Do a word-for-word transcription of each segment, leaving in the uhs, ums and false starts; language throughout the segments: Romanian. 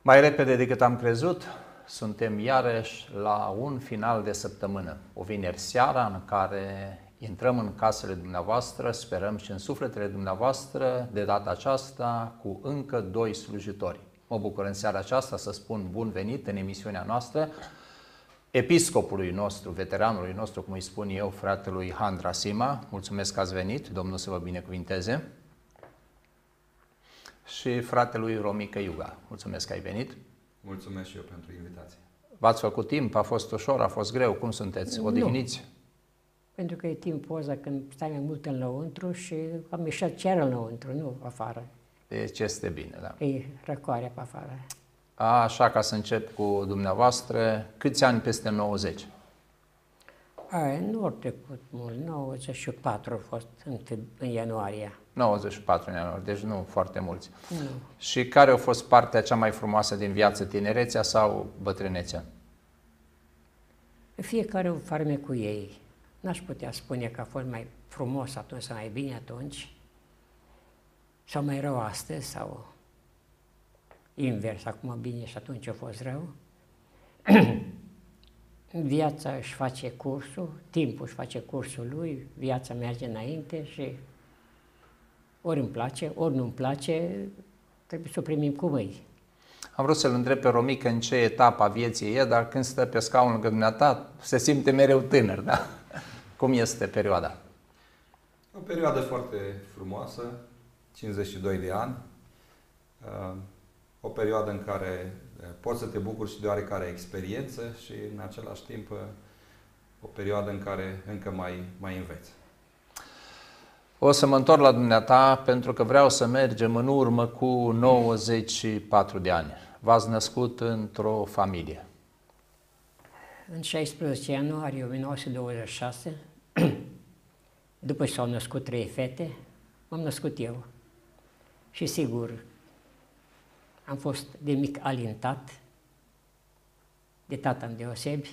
Mai repede decât am crezut, suntem iarăși la un final de săptămână, o vineri seara în care intrăm în casele dumneavoastră, sperăm și în sufletele dumneavoastră, de data aceasta cu încă doi slujitori. Mă bucur în seara aceasta să spun bun venit în emisiunea noastră episcopului nostru, veteranului nostru, cum îi spun eu, fratelui Handra Sima. Mulțumesc că ați venit, Domnul să vă binecuvinteze. Și fratelui Romică Iuga. Mulțumesc că ai venit. Mulțumesc și eu pentru invitație. V-ați făcut timp? A fost ușor? A fost greu? Cum sunteți? Odihniți? Nu. Pentru că e timpul ăsta când stai mai mult înăuntru și am ieșit chiar înăuntru, nu afară. Deci este bine, da. E răcoarea pe afară. A, așa, ca să încep cu dumneavoastră, câți ani peste nouăzeci? A, nu au trecut mult, nouăzeci și patru au fost în, în ianuarie. nouăzeci și patru în ianuarie, deci nu foarte mulți. Nu. Și care a fost partea cea mai frumoasă din viață, tinerețea sau bătrânețea? Fiecare o farme cu ei. N-aș putea spune că a fost mai frumos atunci sau mai bine atunci, sau mai rău astăzi, sau invers, acum bine și atunci a fost rău. Viața își face cursul, timpul își face cursul lui, viața merge înainte și ori îmi place, ori nu îmi place, trebuie să o primim cu mâini. Am vrut să-l întreb pe Romică în ce etapă a vieții e, dar când stă pe scaunul lângă dumneata, se simte mereu tânăr, da? Cum este perioada? O perioadă foarte frumoasă, cincizeci și doi de ani, o perioadă în care poți să te bucuri și de oarecare experiență și în același timp o perioadă în care încă mai, mai înveți. O să mă întorc la dumneata pentru că vreau să mergem în urmă cu nouăzeci și patru de ani. V-ați născut într-o familie. În șaisprezece ianuarie o mie nouă sute douăzeci și șase, după ce s-au născut trei fete, m-am născut eu. Și sigur, am fost de mic alintat, de tata îndeosebi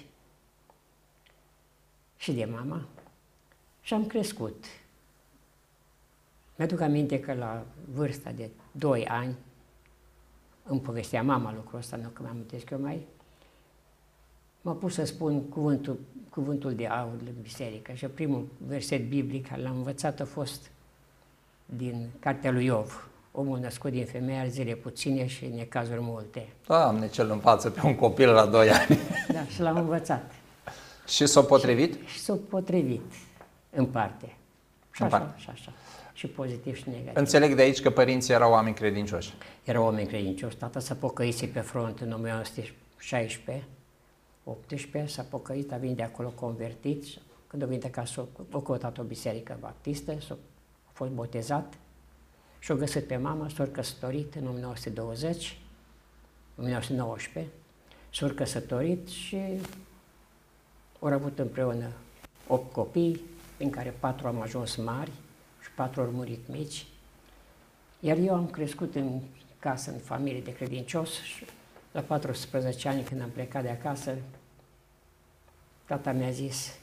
și de mama, și am crescut. Mi-aduc aminte că la vârsta de doi ani, îmi povestea mama lucrul ăsta, nu că mă amintesc eu mai, m-a pus să spun cuvântul, cuvântul de aur în biserică și primul verset biblic care l-am învățat a fost din cartea lui Iov. Omul născut din femeie are zile puține și necazuri multe. Doamne, ce-l învață pe un copil la doi ani. Da, și l-am învățat. Și s-a potrivit? Și, și s-a potrivit în parte. Și în așa, parte. și așa. Și pozitiv și negativ. Înțeleg de aici că părinții erau oameni credincioși. Erau oameni credincioși. Tata s-a pocăit pe front în o mie nouă sute șaisprezece, optsprezece, s-a pocăit, a venit de acolo convertit. Când a venit acasă, a căutat o biserică baptistă, s-a fost botezat și-a găsit pe mama, s-a căsătorit în o mie nouă sute douăzeci, o mie nouă sute nouăsprezece, s-a căsătorit și au avut împreună opt copii, din care patru am ajuns mari și patru au murit mici. Iar eu am crescut în casă, în familie de credincios și la paisprezece ani, când am plecat de acasă, tata mi-a zis: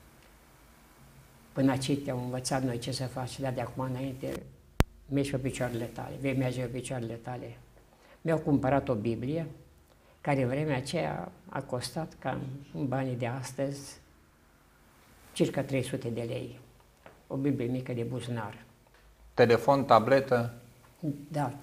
până aici te-am învățat noi ce să faci, dar de acum înainte mergi pe picioarele tale, vei merge pe picioarele tale. Mi-au cumpărat o Biblie, care în vremea aceea a costat cam în banii de astăzi circa trei sute de lei. O Biblie mică de buzunar. Telefon, tabletă? Da.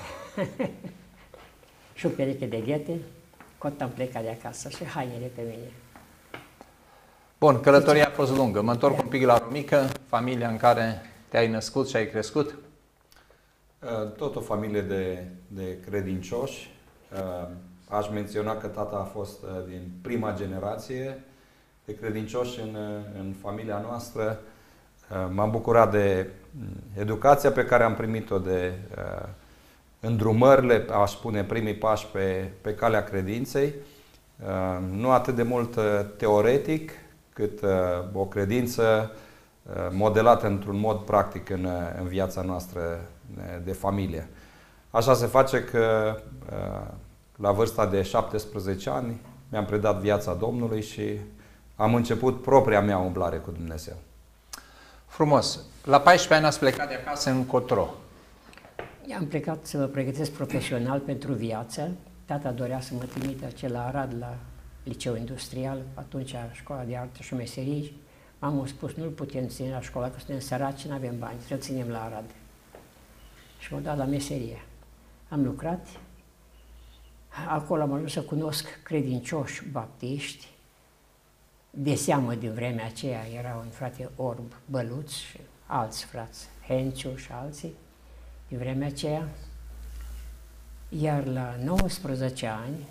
Și o pereche de ghete, cot am plecat de acasă și hainele pe mine. Bun, călătoria a fost lungă. Mă întorc un pic la Romică, familia în care te-ai născut și ai crescut. Tot o familie de, de credincioși. Aș menționa că tata a fost din prima generație de credincioși în, în familia noastră. M-am bucurat de educația pe care am primit-o, de îndrumările, aș spune, primii pași pe, pe calea credinței. Nu atât de mult teoretic, cât o credință modelată într-un mod practic în, în viața noastră de familie. Așa se face că la vârsta de șaptesprezece ani mi-am predat viața Domnului și am început propria mea umblare cu Dumnezeu. Frumos. La paisprezece ani ați plecat de acasă încotro. Am plecat să mă pregătesc profesional pentru viață tata dorea să mă trimită la Arad, la liceu industrial, atunci școala de artă și meserii. Mama a spus, nu-l putem ține la școală, că suntem săraci și nu avem bani, să-l ținem la Arad. Și m-a dat la meserie. Am lucrat, acolo am ajuns să cunosc credincioși baptiști, de seamă din vremea aceea era un frate Orb Băluț și alți frați, Henciu și alții, din vremea aceea. Iar la nouăsprezece ani,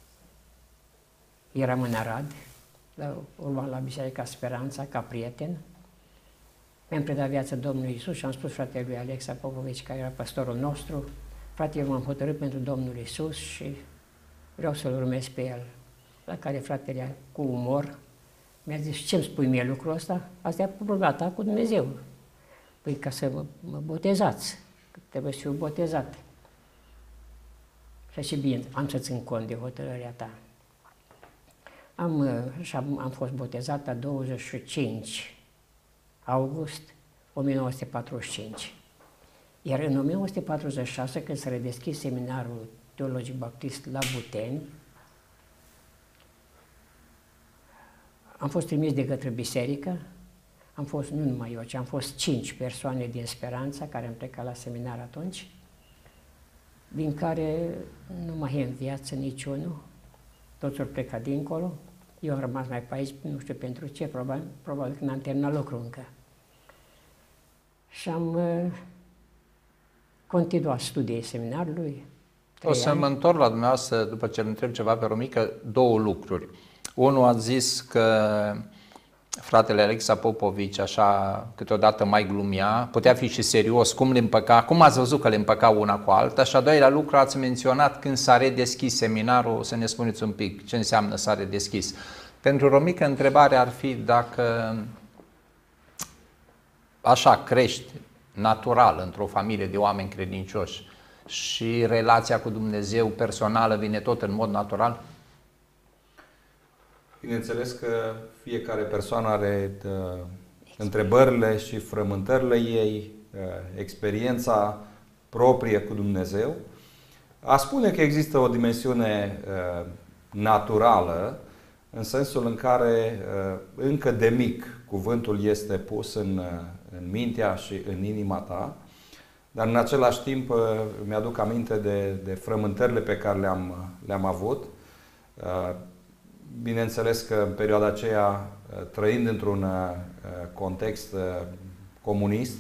eram în Arad, la, urmam la Biserica Speranța, ca prieten. Mi-am predat viața Domnului Iisus și am spus fratelui Alexa Popovici, care era pastorul nostru, frate, eu m-am hotărât pentru Domnul Iisus și vreau să-L urmez pe El. La care fratele, cu umor, mi-a zis, ce-mi spui mie lucrul ăsta? Asta e problema ta cu Dumnezeu. Păi ca să mă, mă botezați, că trebuie să fiu botezat. Și așa, bine, am să țin cont de hotărârea ta. Am, am, am fost botezat la douăzeci și cinci august o mie nouă sute patruzeci și cinci. Iar în o mie nouă sute patruzeci și șase, când s-a redeschis seminarul teologic baptist la Buteni, am fost trimis de către biserică, am fost, nu numai eu, ci am fost cinci persoane din Speranța care am plecat la seminar atunci, din care nu mai e în viață niciunul, toți au plecat dincolo, eu am rămas mai pe aici, nu știu pentru ce, probabil, probabil că n-am terminat lucru încă. Și am uh, continuat studiile seminarului. O să ani. mă întorc la dumneavoastră, după ce îl întreb ceva pe Romică, două lucruri. Unul a zis că fratele Alexa Popovici, așa, câteodată mai glumea, putea fi și serios, cum le împăca, cum ați văzut că le împăca una cu alta, și a doilea lucru ați menționat când s-a redeschis seminarul, să ne spuneți un pic ce înseamnă s-a redeschis. Pentru Romică, întrebarea ar fi dacă așa crești natural într-o familie de oameni credincioși și relația cu Dumnezeu personală vine tot în mod natural? Bineînțeles că fiecare persoană are uh, întrebările și frământările ei, uh, experiența proprie cu Dumnezeu. A spune că există o dimensiune uh, naturală, în sensul în care uh, încă de mic cuvântul este pus în, uh, în mintea și în inima ta, dar în același timp uh, mi-aduc aminte de, de frământările pe care le-am, le-am avut. Uh, Bineînțeles că în perioada aceea, trăind într-un context comunist,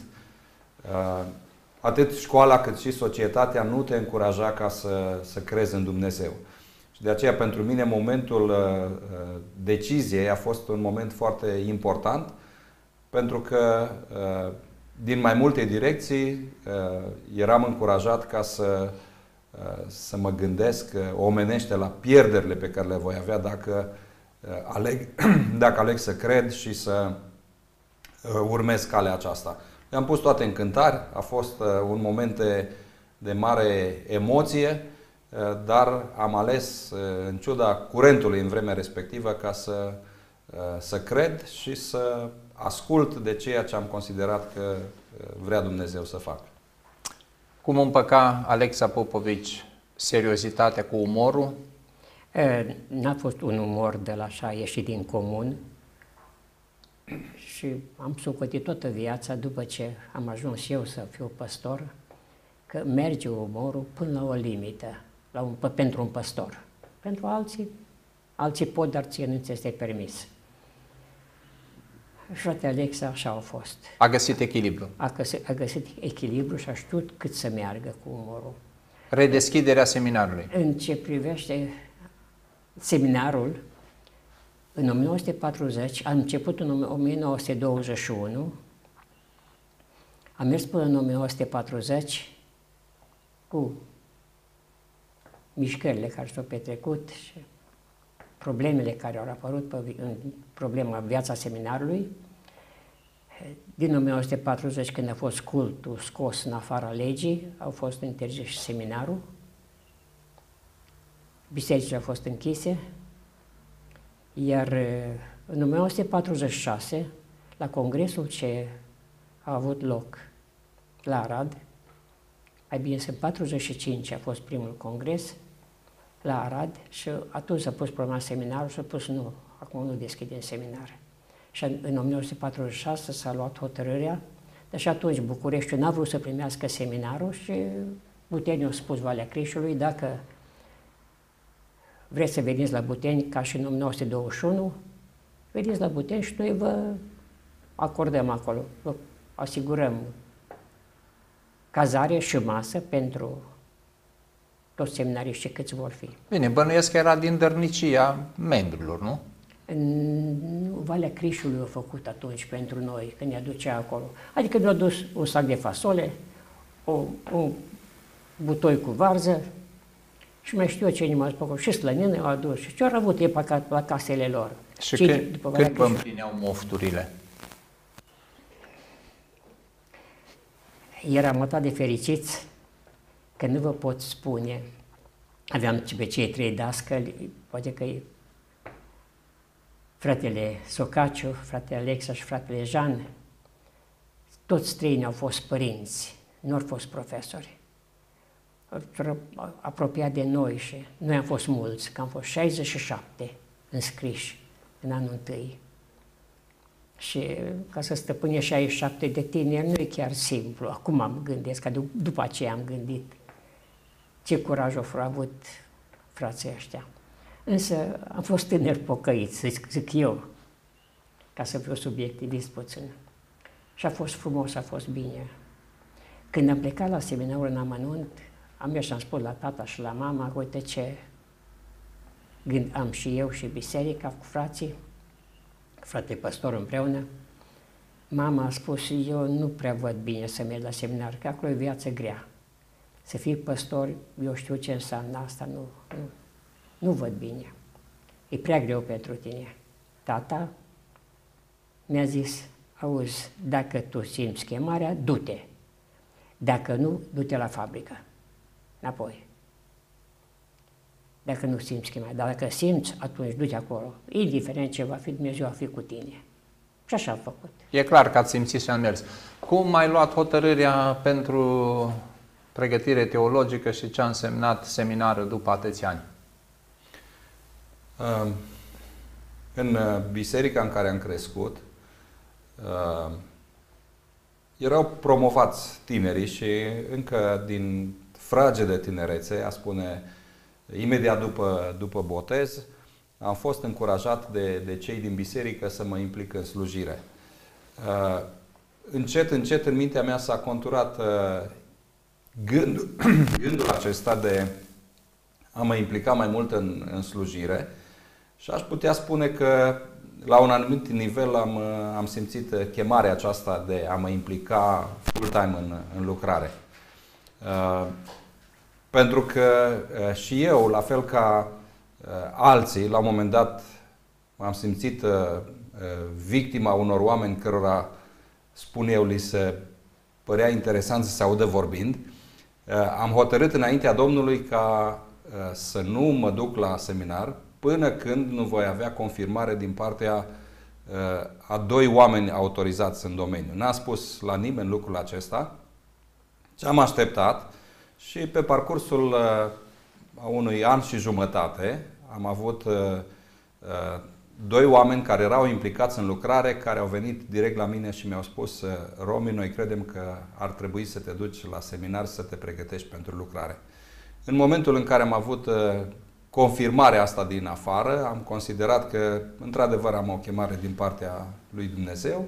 atât școala cât și societatea nu te încuraja ca să, să crezi în Dumnezeu. Și de aceea, pentru mine, momentul deciziei a fost un moment foarte important, pentru că din mai multe direcții eram încurajat ca să să mă gândesc omenește la pierderile pe care le voi avea dacă aleg, dacă aleg să cred și să urmez calea aceasta. I-am pus toate în cântari, a fost un moment de, de mare emoție, dar am ales, în ciuda curentului în vremea respectivă, ca să, să cred și să ascult de ceea ce am considerat că vrea Dumnezeu să facă. Cum împăca Alexa Popovici seriozitatea cu umorul? N-a fost un umor de la așa ieșit din comun și am socotit toată viața, după ce am ajuns eu să fiu păstor, că merge umorul până la o limită, la un, pentru un păstor. Pentru alții, alții pot, dar ție nu ți este permis. Fratele Alexa așa a fost. A găsit echilibru. A găsit, a găsit echilibru și a știut cât să meargă cu umorul. Redeschiderea seminarului. În ce privește seminarul, în o mie nouă sute patruzeci, am început în o mie nouă sute douăzeci și unu, am mers până în o mie nouă sute patruzeci cu mișcările care s-au petrecut și problemele care au apărut pe, în problema viața seminarului. Din o mie nouă sute patruzeci, când a fost cultul scos în afara legii, au fost interzis și seminarul. Bisericile au fost închise. Iar în o mie nouă sute patruzeci și șase, la congresul ce a avut loc la Arad, mai bine în patruzeci și cinci a fost primul congres, la Arad și atunci s-a pus problema seminarului și a spus nu, acum nu deschidem seminar. Și în o mie nouă sute patruzeci și șase s-a luat hotărârea, deci atunci Bucureștiul n-a vrut să primească seminarul și Buteni a spus Valea Crișului, dacă vreți să veniți la Buteni ca și în o mie nouă sute douăzeci și unu, veniți la Buteni și noi vă acordăm acolo, vă asigurăm cazare și masă pentru toți seminariștii câți vor fi. Bine, bănuiesc că era din dărnicia membrilor, nu? În Valea Crișului a făcut atunci pentru noi, când ne aducea acolo. Adică ne-a dus un sac de fasole, o, un butoi cu varză și mai știu eu ce ne-a spus, și slănină au adus și ce au avut ei la, la casele lor. Și când, când vă împlineau mofturile? Eram atât de fericiți că nu vă pot spune. Aveam pe cei trei dascăli, poate că fratele Socaciu, fratele Alexa și fratele Jean, toți trei ne-au fost părinți, nu au fost profesori. Apropiat de noi și noi am fost mulți, că am fost șaizeci și șapte înscriși în anul întâi. Și ca să stăpâne șaizeci și șapte de tineri nu e chiar simplu. Acum am gândesc, că după aceea am gândit ce curaj au avut frații ăștia. Însă am fost tânăr pocăit, zic, zic eu, ca să fiu subiectivist puțin. Și a fost frumos, a fost bine. Când am plecat la seminarul în amănunt, am mers și am spus la tata și la mama, uite ce gând am și eu și biserica cu frații, frate păstor împreună. Mama a spus, eu nu prea văd bine să merg la seminar, că acolo e viață grea. Să fii păstor, eu știu ce înseamnă asta, nu, nu, nu văd bine. E prea greu pentru tine. Tata mi-a zis, auzi, dacă tu simți chemarea, du-te. Dacă nu, du-te la fabrică. Înapoi. Dacă nu simți chemarea, dar dacă simți, atunci du-te acolo. Indiferent ce va fi, Dumnezeu va fi cu tine. Și așa am făcut. E clar că ați simțit și am mers. Cum ai luat hotărârea pentru pregătire teologică și ce a însemnat seminarul după atâția ani? În biserica în care am crescut, erau promovați tinerii și încă din fragedă tinerețe, a spune, imediat după, după botez, am fost încurajat de, de cei din biserică să mă implic în slujire. Încet, încet în mintea mea s-a conturat gândul, gândul acesta de a mă implica mai mult în, în slujire și aș putea spune că la un anumit nivel am, am simțit chemarea aceasta de a mă implica full-time în, în lucrare. Uh, pentru că uh, și eu, la fel ca uh, alții, la un moment dat am simțit uh, victima unor oameni cărora, spun eu, li se părea interesant să se audă vorbind. Uh, am hotărât înaintea Domnului ca uh, să nu mă duc la seminar până când nu voi avea confirmare din partea uh, a doi oameni autorizați în domeniu. N-am spus la nimeni lucrul acesta, ci am așteptat și pe parcursul uh, a unui an și jumătate am avut uh, uh, doi oameni care erau implicați în lucrare, care au venit direct la mine și mi-au spus: uh, Romi, noi credem că ar trebui să te duci la seminar să te pregătești pentru lucrare. În momentul în care am avut uh, confirmarea asta din afară, am considerat că într-adevăr am o chemare din partea lui Dumnezeu.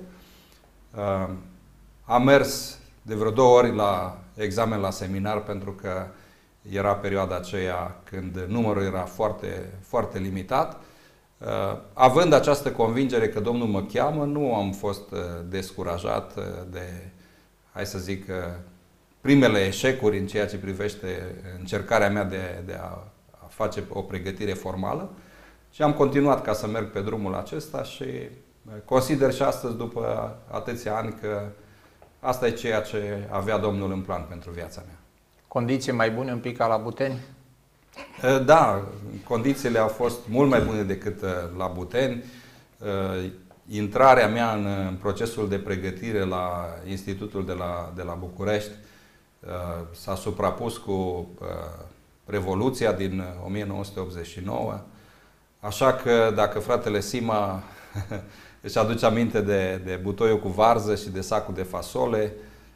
Am mers de vreo două ori la examen la seminar pentru că era perioada aceea când numărul era foarte, foarte limitat. Având această convingere că Domnul mă cheamă, nu am fost descurajat de, hai să zic, primele eșecuri în ceea ce privește încercarea mea de, de a face o pregătire formală și am continuat ca să merg pe drumul acesta și consider și astăzi, după atâția ani, că asta e ceea ce avea Domnul în plan pentru viața mea. Condiții mai bune un pic ca la Buteni? Da, condițiile au fost mult mai bune decât la Buteni. Intrarea mea în procesul de pregătire la Institutul de la, de la București s-a suprapus cu Revoluția din o mie nouă sute optzeci și nouă. Așa că dacă fratele Sima își aduce aminte de, de butoiul cu varză și de sacul de fasole,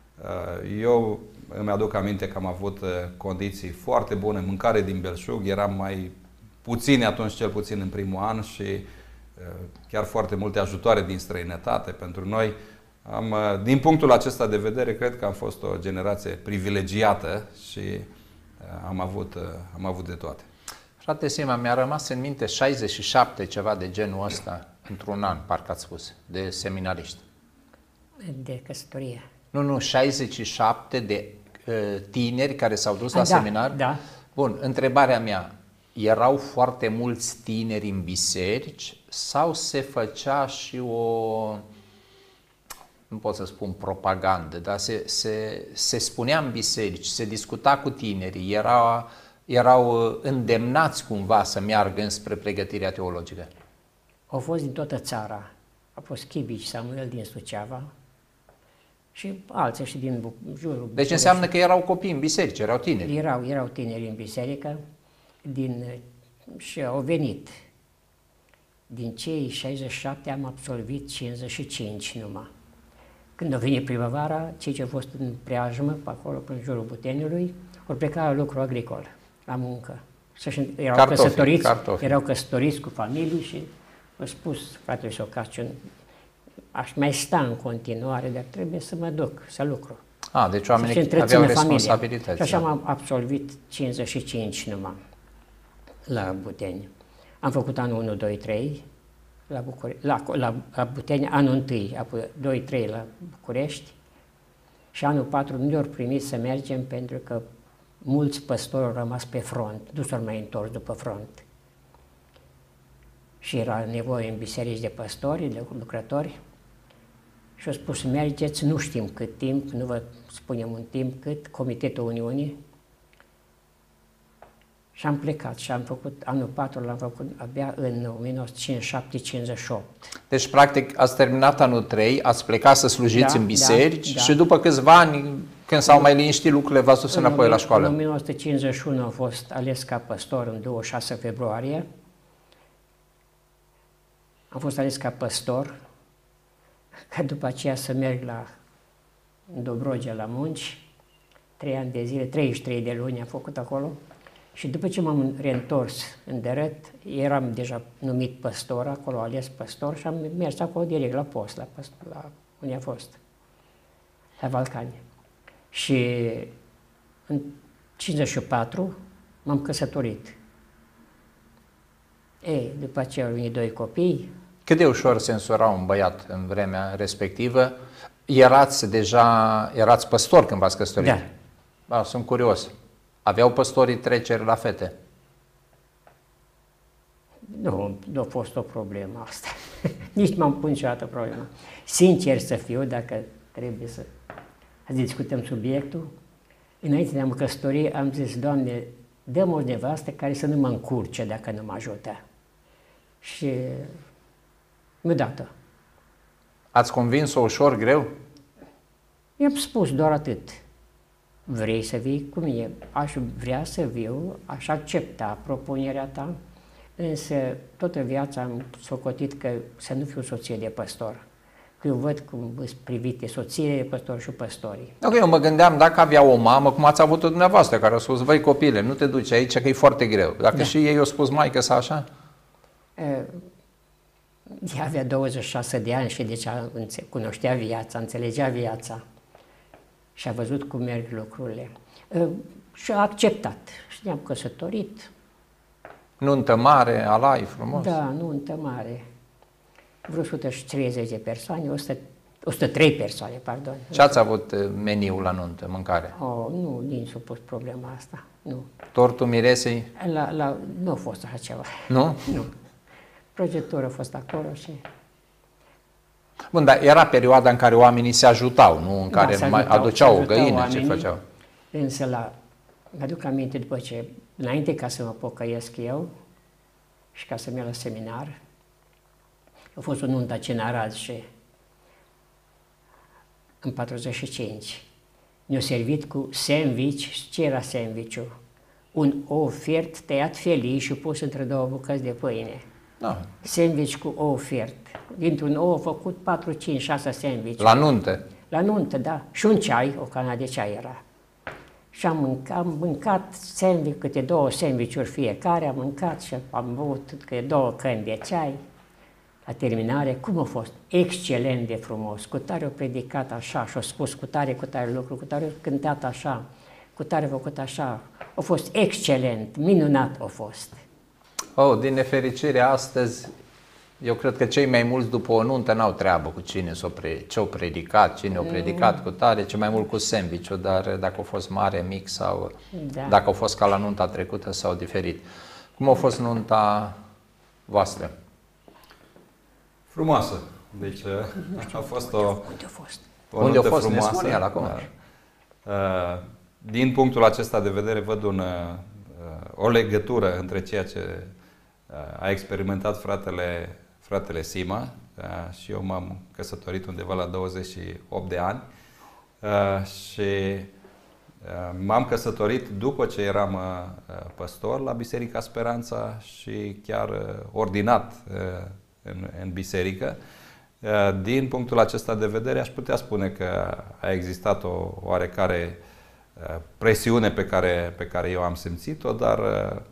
eu îmi aduc aminte că am avut condiții foarte bune, mâncare din belșug, eram mai puțini atunci, cel puțin în primul an, și chiar foarte multe ajutoare din străinătate pentru noi. Am, din punctul acesta de vedere, cred că am fost o generație privilegiată și am avut, am avut de toate. Frate Sima, mi-a rămas în minte șaizeci și șapte, ceva de genul ăsta, într-un an, parcă ați spus, de seminariști. De căsătorie. Nu, nu, șaizeci și șapte de uh, tineri care s-au dus A, la da, seminar. Da. Bun, întrebarea mea, erau foarte mulți tineri în biserici sau se făcea și o, nu pot să spun propagandă, dar se, se, se spunea în biserici, se discuta cu tinerii, era, erau îndemnați cumva să meargă înspre pregătirea teologică? Au fost din toată țara. A fost Chibici Samuel din Suceava și alții și din jurul Deci București. înseamnă că erau copii în biserici, erau tineri. Erau, erau tineri în biserică din, și au venit. Din cei șaizeci și șapte am absolvit cincizeci și cinci numai. Când a venit primăvara, cei ce au fost în preajmă, pe acolo, în jurul Buteniului, au plecat la lucru agricol, la muncă. Erau Cartofi, căsătoriți, cartofi. erau căsătoriți cu familii și au spus fratele Socaciu, aș mai sta în continuare, dar trebuie să mă duc, să lucru. A, deci oamenii aveau responsabilități. Și așa am absolvit cincizeci și cinci numai la Buteni. Am făcut anul unu, doi, trei la, Bucure- la, la, la Buteni, anul unu, apoi doi, trei la București și anul patru nu ne-au primit să mergem pentru că mulți păstori au rămas pe front, nu s-au mai întors după front. Și era nevoie în biserici de păstori, de lucrători. Și au spus, mergeți, nu știm cât timp, nu vă spunem un timp cât, Comitetul Uniunii. Și am plecat și am făcut, anul patru l-am făcut abia în o mie nouă sute cincizeci și șapte cincizeci și opt. Deci, practic, ați terminat anul trei, ați plecat să slujiți Da, în biserici da, da. și după câțiva ani, când s-au mai liniștit lucrurile, v-ați dus înapoi la școală. În o mie nouă sute cincizeci și unu am fost ales ca păstor în douăzeci și șase februarie. Am fost ales ca păstor, ca după aceea să merg la Dobrogea la munci, trei ani de zile, treizeci și trei de luni am făcut acolo. Și după ce m-am reîntors în Dărăt, eram deja numit păstor, acolo ales păstor și am mers acolo direct la post, la, la unde a fost, la Valcani. Și în cincizeci și patru m-am căsătorit. Ei, după aceea au venit doi copii. Cât de ușor se însura un băiat în vremea respectivă? Erați deja, erați păstor când v-ați căsătorit? Da. Ba, sunt curios. Aveau păstorii treceri la fete? Nu, nu a fost o problemă asta. Nici m-am pus niciodată problema. Sincer să fiu, dacă trebuie să discutăm subiectul, înainte de a mă căsători, am zis, Doamne, dă-mă o nevastă care să nu mă încurce dacă nu mă ajută. Și mi-a dat-o. Ați convins-o ușor, greu? I-am spus doar atât. Vrei să vii cu mine? Aș vrea să viu, aș accepta propunerea ta, însă toată viața am socotit că să nu fiu soție de păstor. Că eu văd cum sunt privite soțiile de păstor și păstorii. Ok, eu mă gândeam dacă avea o mamă, cum ați avut-o dumneavoastră, care a spus, băi copile, nu te duci aici că e foarte greu. Dacă Da. și ei au spus maică sa așa? Ea avea douăzeci și șase de ani și deci a, cunoștea viața, înțelegea viața și a văzut cum merg lucrurile. Și a acceptat. Și ne-am căsătorit. Nuntă mare, alai, frumos. Da, nuntă mare. Vreo o sută treizeci de persoane, o sută, o sută trei persoane, pardon. Ce ați avut meniul la nuntă, mâncare? Oh, nu, nici s-a pus problema asta, nu. Tortul miresei? La, la, nu a fost așa ceva. Nu? Nu. Prăjitură a fost acolo și... Bun, dar era perioada în care oamenii se ajutau, nu? În care Da, se mai ajutau, aduceau se o ajutau găină, ce oamenii. făceau? Însă la... Mi-aduc aminte după ce, înainte ca să mă pocăiesc eu și ca să merg la seminar, a fost o nuntă aici în Arad și în patruzeci și cinci. Ne-au servit cu sandwich. Ce era sandwich-ul? un ou fiert tăiat felii și pus între două bucăți de pâine. Da. Sandwich cu ou fiert. Dintr-un ou au făcut patru, cinci, șase sandwich. La nuntă? La nuntă, da. Și un ceai, o cană de ceai era. Și am mâncat, am mâncat sandwich, câte două sandwich-uri fiecare, am mâncat și am băut câte două căni de ceai. La terminare, cum a fost? Excelent de frumos. Cu tare o predicat așa și-a spus cu tare, cu tare lucru, cu tare cântat așa, cu tare făcut așa. A fost excelent, minunat a fost. Oh, din nefericire, astăzi, eu cred că cei mai mulți după o nuntă n-au treabă cu cine s-o pre, ce-o predicat, cine o predicat cu tare, ce mai mult cu sandwich-ul, dar dacă a fost mare, mic sau Da. dacă a fost ca la nunta trecută sau diferit. Cum a fost nunta voastră? Frumoasă. Deci a fost o, Unde a fost? o Unde a nuntă fost? Ne frumoasă. spune el acum. Da. Din punctul acesta de vedere văd un, o legătură între ceea ce a experimentat fratele, fratele Sima și eu m-am căsătorit undeva la douăzeci și opt de ani și m-am căsătorit după ce eram păstor la Biserica Speranța și chiar ordinat în, în biserică. Din punctul acesta de vedere aș putea spune că a existat o oarecare presiune pe care, pe care eu am simțit-o, dar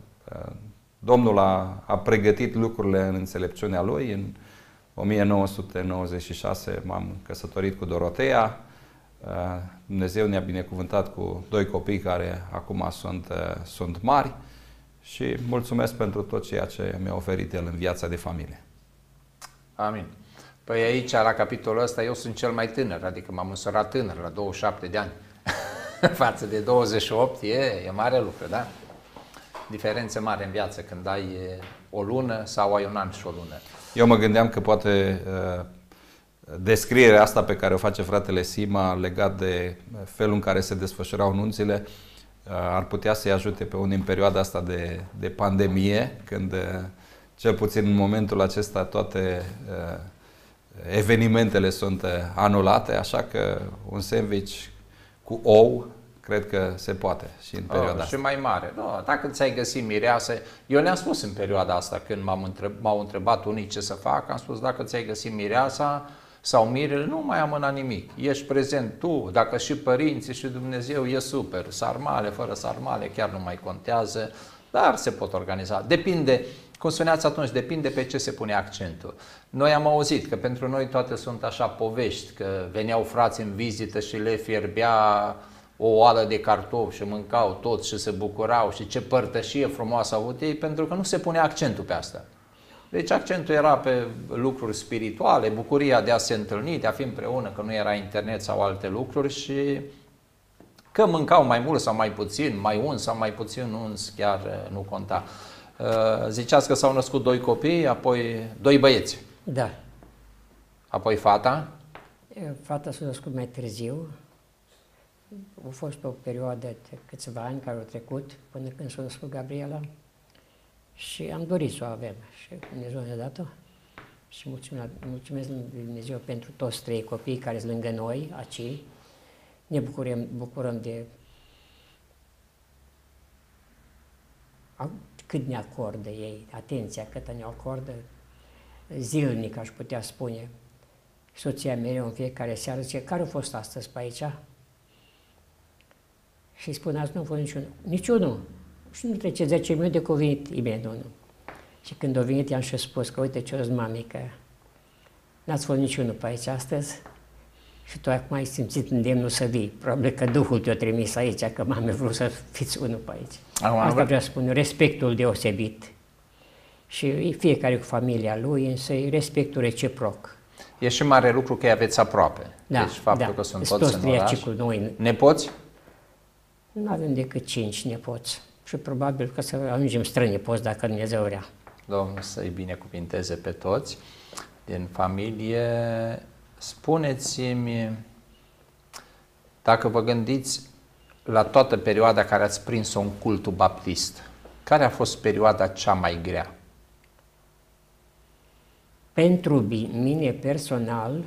Domnul a, a pregătit lucrurile în înțelepciunea Lui. În o mie nouă sute nouăzeci și șase m-am căsătorit cu Dorotea. Dumnezeu ne-a binecuvântat cu doi copii care acum sunt, sunt mari și mulțumesc pentru tot ceea ce mi-a oferit El în viața de familie. Amin. Păi aici, la capitolul ăsta, eu sunt cel mai tânăr, adică m-am însurat tânăr, la douăzeci și șapte de ani. Față de douăzeci și opt e, e mare lucru, da? Diferență mare în viață când ai o lună sau ai un an și o lună. Eu mă gândeam că poate uh, descrierea asta pe care o face fratele Sima legat de felul în care se desfășurau nunțile uh, ar putea să-i ajute pe unii în perioada asta de, de pandemie, când uh, cel puțin în momentul acesta toate uh, evenimentele sunt uh, anulate, așa că un sandwich cu ou cred că se poate și în perioada oh, asta. Și mai mare. No, dacă ți-ai găsit mireasă, eu le-am spus în perioada asta când m-am întreb, m-au întrebat unii ce să fac, am spus dacă ți-ai găsit mireasa sau mirele, nu mai amâna nimic. Ești prezent tu, dacă și părinții și Dumnezeu e super. Sarmale, fără sarmale, chiar nu mai contează, dar se pot organiza. Depinde, cum spuneați atunci, depinde pe ce se pune accentul. Noi am auzit că pentru noi toate sunt așa povești, că veneau frați în vizită și le fierbea o oală de cartofi și mâncau toți și se bucurau și ce părtășie frumoasă au avut ei, pentru că nu se punea accentul pe asta. Deci accentul era pe lucruri spirituale, bucuria de a se întâlni, de a fi împreună, că nu era internet sau alte lucruri și că mâncau mai mult sau mai puțin, mai uns sau mai puțin uns, chiar nu conta. Ziceați că s-au născut doi copii, apoi doi băieți. Da. Apoi fata? Fata s-a născut mai târziu. A fost o perioadă de câțiva ani care au trecut până când s-a născut Gabriela și am dorit să o avem și Dumnezeu ne-a dat-o și mulțumesc, mulțumesc lui Dumnezeu pentru toți trei copii care sunt lângă noi, aici. Ne bucurăm, bucurăm de cât ne acordă ei, atenția cât ne acordă zilnic, aș putea spune. Soția mereu în fiecare seară zice, care a fost astăzi pe aici? Și spune, azi nu a fost niciunul. Niciunul. Și nu trece zece minute că a venit imediat unul. Și când a venit, i-am și spus că, uite ce-o mami, că n-ați fost niciunul pe aici astăzi și tu acum ai simțit îndemnul să vii. Probabil că Duhul te-a trimis aici, că mami a vrut să fiți unul pe aici. Acum, Asta vreau să spun, respectul deosebit. Și fiecare cu familia lui, însă respectul reciproc. E și mare lucru că îi aveți aproape. Da, deci faptul da. că sunt Sunt toți toți în oraș. trei cu noi. Nepoți? Nu avem decât cinci nepoți. Și probabil că să ajungem strănepoți dacă Dumnezeu vrea. Domnul să-i binecuvinteze pe toți din familie. Spuneți-mi, dacă vă gândiți la toată perioada care ați prins-o în cultul baptist, care a fost perioada cea mai grea? Pentru mine personal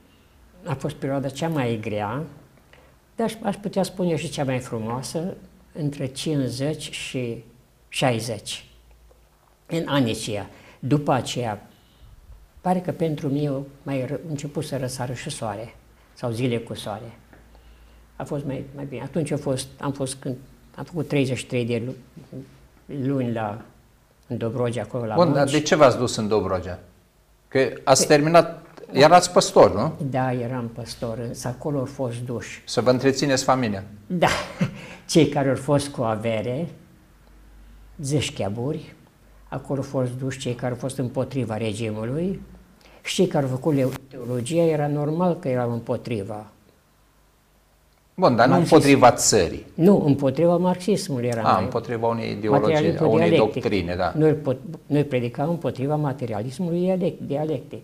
a fost perioada cea mai grea, dar aș putea spune și cea mai frumoasă, între cincizeci și șaizeci, în anii aceia. După aceea, pare că pentru mine mai a început să răsară și soare, sau zile cu soare. A fost mai, mai bine. Atunci a fost, am fost când am făcut treizeci și trei de luni la, în Dobrogea, acolo la Bun, munci. dar de ce v-ați dus în Dobrogea? Că ați terminat, erați păstor, nu? Da, eram păstor, însă acolo au fost duși. Să vă întrețineți familia. Da, cei care au fost cu avere, zeșcheaburi, acolo au fost duși cei care au fost împotriva regimului și cei care au făcut teologia, era normal că erau împotriva. Bun, dar nu Marxism. împotriva țării. Nu, împotriva marxismului era. A, împotriva unei ideologii, a Materialismul unei dialectic. doctrine, da. Noi, pot, noi predicam împotriva materialismului dialect, dialectic.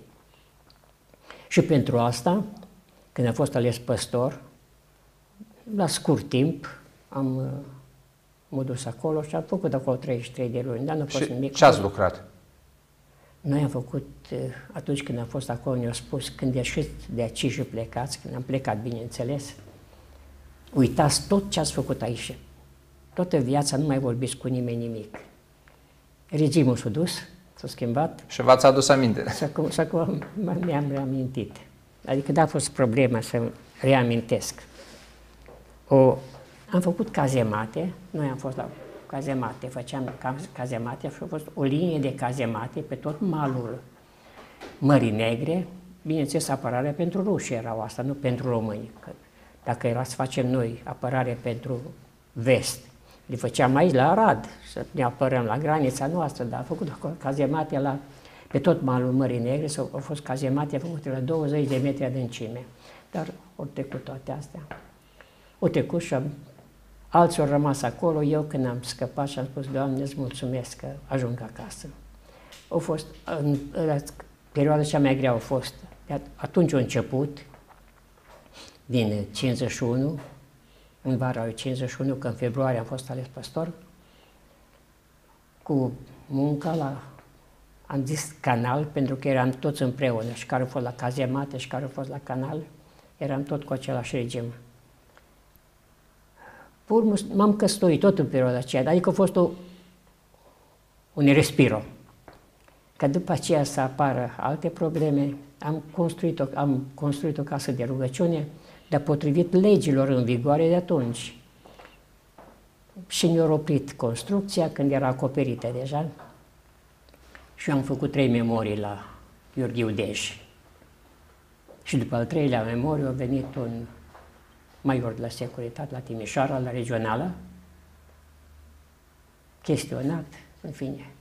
Și pentru asta, când am fost ales păstor, la scurt timp am uh, m-am dus acolo și am făcut acolo treizeci și trei de luni, dar nu a fost Și nimic. ce ați lucrat? Noi am făcut, uh, atunci când am fost acolo, ne-au spus, când ieșiți de aici și plecați, când am plecat, bineînțeles, uitați tot ce ați făcut aici. Toată viața nu mai vorbiți cu nimeni nimic. Regimul s-a dus, s-a schimbat, Și v-ați adus aminte. să că mi-am reamintit. Adică da, a fost problema să reamintesc. O, am făcut cazemate, noi am fost la cazemate, făceam cazemate și a fost o linie de cazemate pe tot malul Mării Negre, bineînțeles apărare pentru ruși erau asta, nu pentru români. Că dacă era să facem noi apărare pentru vest, le făceam aici la Arad, să ne apărăm la granița noastră, dar a făcut acolo cazemate la, pe tot malul Mării Negre, sau au fost cazemate făcute la douăzeci de metri adâncime. Dar au trecut toate astea. Au trecut și am, alții au rămas acolo, eu când am scăpat și am spus, Doamne, îți mulțumesc că ajung acasă. Au fost, în, în perioada cea mai grea a fost, atunci a început, din cincizeci și unu, în vara lui cincizeci și unu, că în februarie am fost ales păstor, cu munca la, am zis canal, pentru că eram toți împreună, și care au fost la cazemate și care au fost la canal, eram tot cu același regim. M-am căsătorit tot în perioada aceea, adică a fost o, un respiro. Că după aceea să apară alte probleme, am construit o, am construit o casă de rugăciune, dar potrivit legilor în vigoare de atunci. Și ne-au oprit construcția când era acoperită deja. Și eu am făcut trei memorii la Iurghiu Dej. Și după al treilea memoriu a venit un major de la securitate la Timișoara, la regională, chestionat, în fine.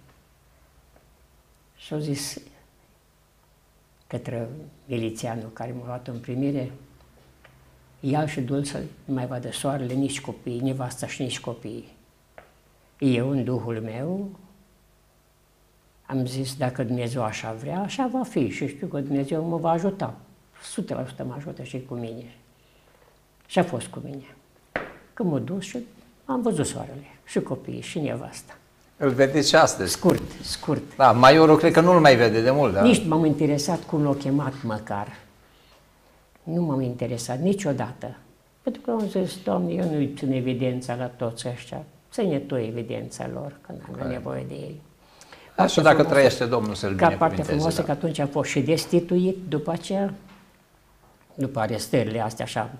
Și au zis către milițianul care m-a luat în primire, ia și dul să nu mai vadă soarele, nici copii, nevasta și nici copii. Eu, în duhul meu, am zis, dacă Dumnezeu așa vrea, așa va fi și știu că Dumnezeu mă va ajuta. o sută la sută mă ajută și cu mine. Și a fost cu mine. Când m-a dus și am văzut soarele, și copiii, și nevasta. Îl vedeți și astăzi. Scurt, scurt. Da, majorul cred că nu-l mai vede de mult, da? Nici m-am interesat cum l-a chemat măcar. Nu m-am interesat niciodată. Pentru că am zis, Doamne, eu nu-i țin evidența la toți ăștia. Ține tu evidența lor, că n-am nevoie de ei. Așa dacă trăiește Domnul să-l binecuvinteze. Ca parte binecuvinteze. frumoasă Da. că atunci am fost și destituit după aceea, după arestările astea așa.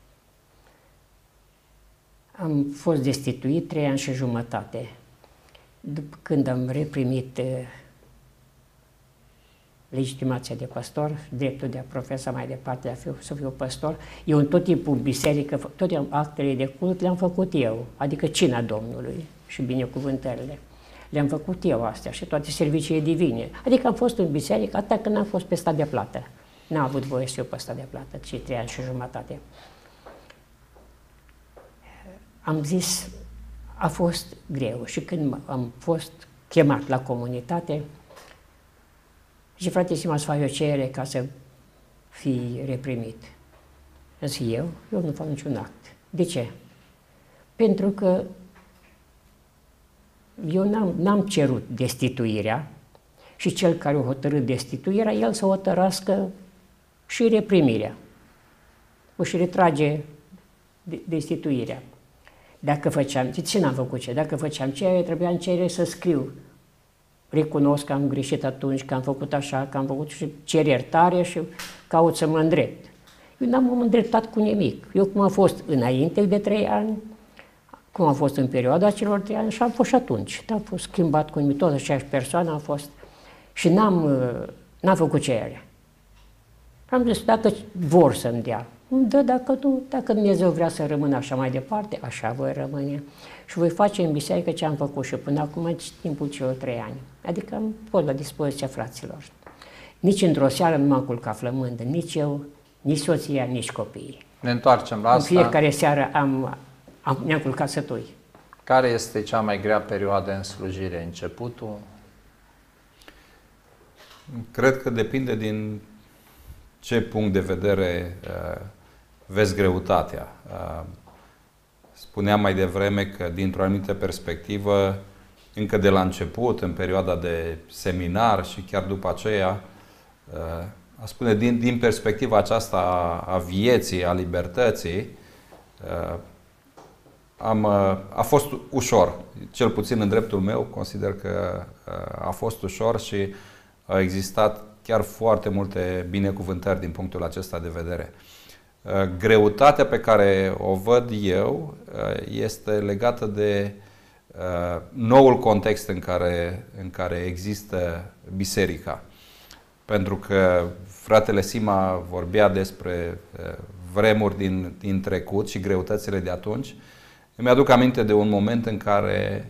Am fost destituit trei ani și jumătate. După când am reprimit uh, legitimația de păstor, dreptul de a profesa mai departe, de a fi, să fiu păstor, eu în tot timpul în biserică, toate actele de cult le-am făcut eu, adică cina Domnului și binecuvântările. Le-am făcut eu astea și toate serviciile divine. Adică am fost în biserică atât când am fost pe stat de plată. N-am avut voie să fiu pe stat de plată, ci trei ani și jumătate. Am zis, a fost greu și când am fost chemat la comunitate, și frate Sima, să fac o cerere ca să fii reprimit. Am zis, eu? Eu nu fac niciun act. De ce? Pentru că eu n-am, n-am cerut destituirea și cel care a hotărât destituirea, el să hotărască și reprimirea. O și retrage destituirea. Dacă făceam, de ce n-am făcut ce? Dacă făceam ce, trebuia în cerere să scriu. Recunosc că am greșit atunci, că am făcut așa, că am făcut și cer iertare și caut să mă îndrept. Eu n-am îndreptat cu nimic. Eu cum am fost înainte de trei ani, cum am fost în perioada celor trei ani și am fost și atunci. Am fost schimbat cu nimic, tot aceeași persoană am fost și n-am, n-am făcut ce ele. Am zis, dacă vor să-mi dea, îmi dă, dacă nu, dacă Dumnezeu vrea să rămână așa mai departe, așa voi rămâne. Și voi face în biserică ce am făcut și până acum în timpul celor trei ani. Adică am fost la dispoziția fraților. Nici într-o seară nu m-am culcat flămândă, nici eu, nici soția, nici copiii. Ne întoarcem la asta. În fiecare seară am, am, ne-am culcat sătui. Care este cea mai grea perioadă în slujire? Începutul? Cred că depinde din ce punct de vedere uh, vezi greutatea. Uh, spuneam mai devreme că dintr-o anumită perspectivă, încă de la început, în perioada de seminar și chiar după aceea, uh, a spune din, din perspectiva aceasta a, a vieții, a libertății, uh, am, uh, a fost ușor. Cel puțin în dreptul meu, consider că uh, a fost ușor și au existat chiar foarte multe binecuvântări din punctul acesta de vedere. Greutatea pe care o văd eu este legată de noul context în care, în care există biserica. Pentru că fratele Sima vorbea despre vremuri din, din trecut și greutățile de atunci. Îmi aduc aminte de un moment în care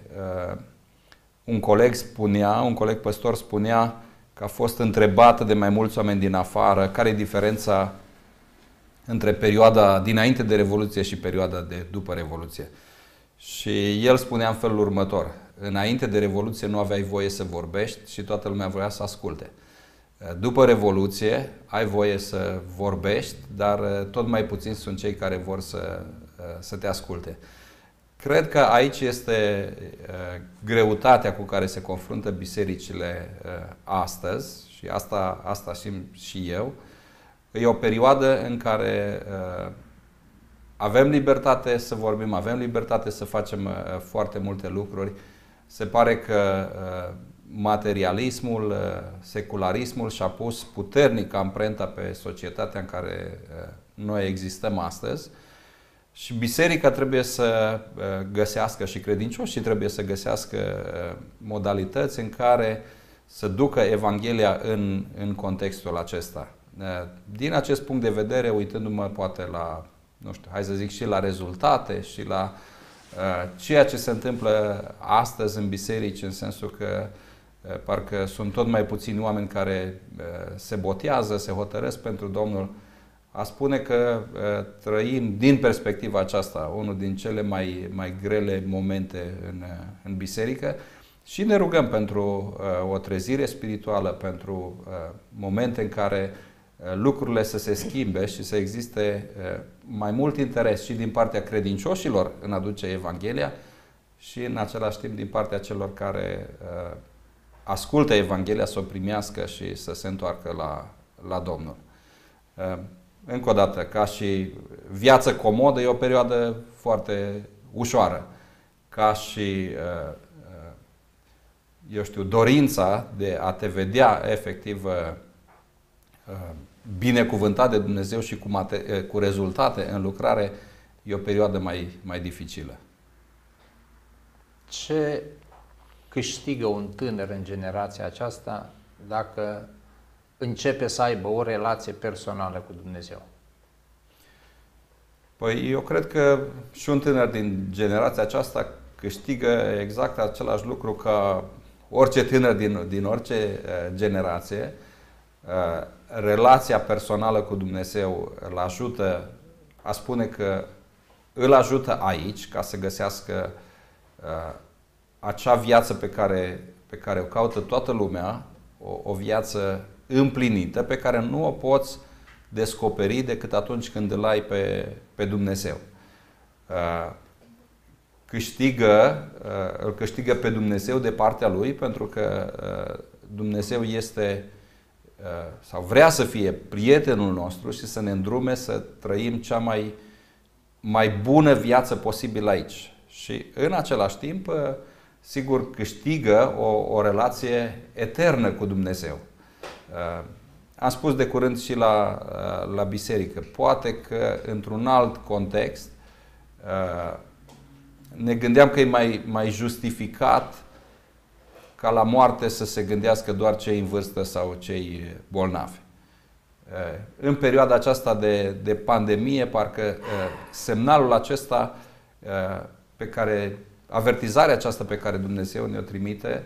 un coleg spunea, un coleg păstor spunea că a fost întrebată de mai mulți oameni din afară care e diferența între perioada dinainte de Revoluție și perioada de după Revoluție. Și el spunea în felul următor: înainte de Revoluție nu aveai voie să vorbești și toată lumea voia să asculte. După Revoluție ai voie să vorbești, dar tot mai puțini sunt cei care vor să, să te asculte. Cred că aici este uh, greutatea cu care se confruntă bisericile uh, astăzi și asta, asta simt și eu. E o perioadă în care uh, avem libertate să vorbim, avem libertate să facem uh, foarte multe lucruri. Se pare că uh, materialismul, uh, secularismul și-a pus puternic amprenta pe societatea în care uh, noi existăm astăzi. Și biserica trebuie să găsească și credincioșii trebuie să găsească modalități în care să ducă Evanghelia în, în contextul acesta. Din acest punct de vedere, uitându-mă poate la, nu știu, hai să zic și la rezultate și la uh, ceea ce se întâmplă astăzi în biserici, în sensul că uh, parcă sunt tot mai puțini oameni care uh, se botează, se hotărăsc pentru Domnul. A spune că uh, trăim, din perspectiva aceasta, unul din cele mai, mai grele momente în, în biserică și ne rugăm pentru uh, o trezire spirituală, pentru uh, momente în care uh, lucrurile să se schimbe și să existe uh, mai mult interes și din partea credincioșilor în a duce Evanghelia și în același timp din partea celor care uh, ascultă Evanghelia să o primească și să se întoarcă la, la Domnul. Uh, Încă o dată, ca și viață comodă, e o perioadă foarte ușoară. Ca și, eu știu, dorința de a te vedea efectiv binecuvântat de Dumnezeu și cu, mate- cu rezultate în lucrare, e o perioadă mai, mai dificilă. Ce câștigă un tânăr în generația aceasta dacă începe să aibă o relație personală cu Dumnezeu? Păi eu cred că și un tânăr din generația aceasta câștigă exact același lucru ca orice tânăr din, din orice generație. Relația personală cu Dumnezeu îl ajută, a spune că îl ajută aici ca să găsească acea viață pe care, pe care o caută toată lumea, o, o viață împlinită, pe care nu o poți descoperi decât atunci când îl ai pe, pe Dumnezeu. Câștigă, îl câștigă pe Dumnezeu de partea Lui, pentru că Dumnezeu este sau vrea să fie prietenul nostru și să ne îndrume să trăim cea mai, mai bună viață posibilă aici. Și în același timp, sigur, câștigă o, o relație eternă cu Dumnezeu. Am spus de curând și la, la biserică, poate că într-un alt context ne gândeam că e mai, mai justificat ca la moarte să se gândească doar cei în vârstă sau cei bolnavi. În perioada aceasta de, de pandemie, parcă semnalul acesta pe care, avertizarea aceasta pe care Dumnezeu ne-o trimite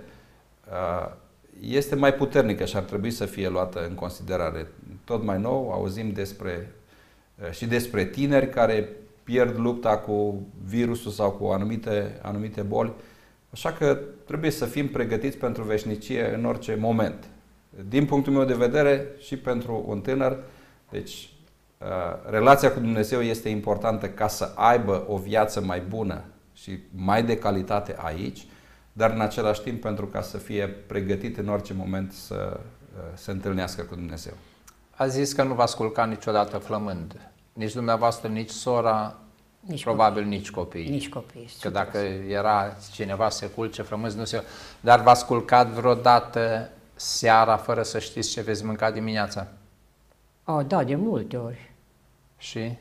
este mai puternică și ar trebui să fie luată în considerare. Tot mai nou auzim despre, și despre tineri care pierd lupta cu virusul sau cu anumite, anumite boli. Așa că trebuie să fim pregătiți pentru veșnicie în orice moment. Din punctul meu de vedere și pentru un tânăr, deci relația cu Dumnezeu este importantă ca să aibă o viață mai bună și mai de calitate aici, dar în același timp pentru ca să fie pregătit în orice moment să se întâlnească cu Dumnezeu. A zis că nu v-ați culcat niciodată flămând. Nici dumneavoastră, nici sora, Nici probabil copii. nici copiii. Nici copii. Că dacă era cineva să se culce frământ, nu se... Dar v-ați culcat vreodată seara fără să știți ce veți mânca dimineața? Oh, da, de multe ori. Și?